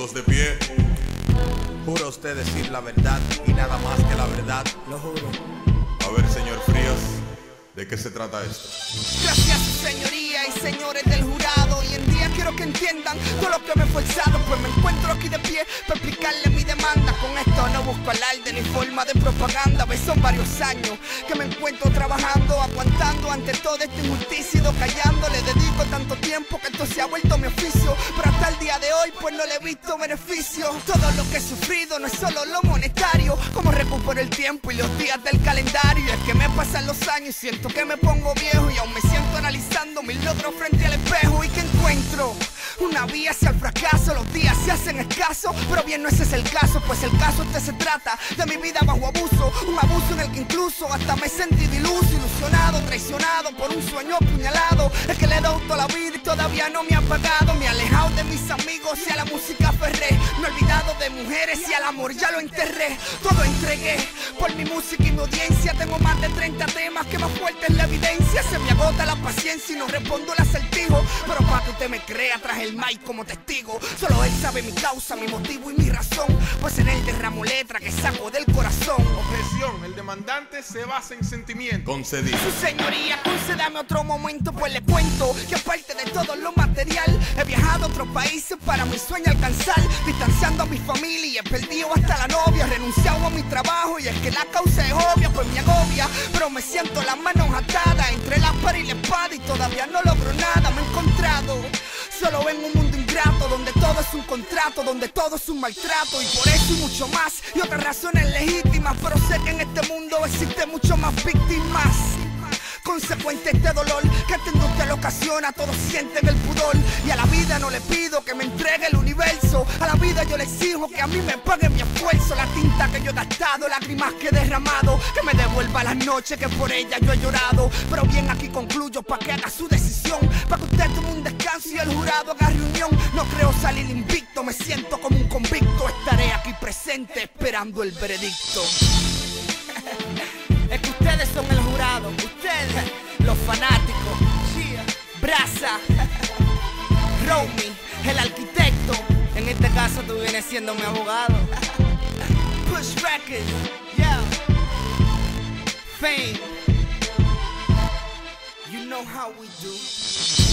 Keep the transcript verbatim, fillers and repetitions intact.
Todos de pie. Juro usted decir la verdad y nada más que la verdad. Lo juro. A ver, señor Frías, ¿de qué se trata esto? Gracias, señoría y señores del jurado. Hoy en día quiero que entiendan todo lo que me he forzado, pues me encuentro aquí de pie para explicarle mi demanda. Con esto no busco alarde ni forma de propaganda, pues son varios años que me encuentro trabajando, aguantando ante toda esta injusticia y no callando. Le dedico tanto tiempo que esto se ha vuelto mi oficio, pero hasta el día de hoy pues no le he visto beneficio. Todo lo que he sufrido no es solo lo monetario, como recupero el tiempo y los días del calendario. Y es que me pasan los años y siento que me pongo viejo, y aún me siento analizando mis logros frente al espejo. ¿Y que encuentro? Una vía hacia el fracaso, los días se hacen escasos, pero bien no ese es el caso, pues el caso este se trata de mi vida bajo abuso, un abuso en el que incluso hasta me he sentido iluso, ilusionado, traicionado por un sueño apuñalado, el que le he dado toda la vida y todavía no me ha pagado. Me he alejado de mis amigos y a la música aferré, me he olvidado de mujeres y al amor ya lo enterré. Todo entregué por mi música y mi audiencia, tengo más de treinta temas que más fuerte es la evidencia. Se me agota la paciencia y no respondo el acertijo, pero para que usted me crea traje el mic como testigo. Solo él sabe mi causa, mi motivo y mi razón, pues en él derramo letra que saco del corazón. Objeción, el demandante se basa en sentimientos. Concedido. Su señoría, concédame otro momento, pues le cuento que aparte de todo lo material, he viajado a otros países para mi sueño alcanzar, distanciando a mi familia y he perdido hasta la novia, he renunciado a mi trabajo y es que la causa es obvia, pues me agobia, pero me siento las manos atadas entre la pared y la espada y todavía no logro nada. Me he encontrado solo en un mundo ingrato, donde todo es un contrato, donde todo es un maltrato, y por eso y mucho más, y otras razones legítimas, pero sé que en este mundo existe mucho más víctimas. Consecuente este dolor que esta industria le ocasiona, todos sienten el pudor, y a la vida no le pido que me entregue el universo, a la vida yo le exijo que a mí me pague mi esfuerzo, la tinta que yo he gastado, lágrimas que he derramado, que me devuelva las noches que por ella yo he llorado. Pero bien, aquí concluyo para que haga su decisión, para que usted tome un descanso y el jurado haga reunión. No creo salir invicto, me siento como un convicto, estaré aquí presente esperando el veredicto. Es que ustedes son el jurado, ustedes, los fanáticos. Braza, Romy, el arquitecto. En este caso tú vienes siendo mi abogado. Push Records, yeah. Fame. You know how we do.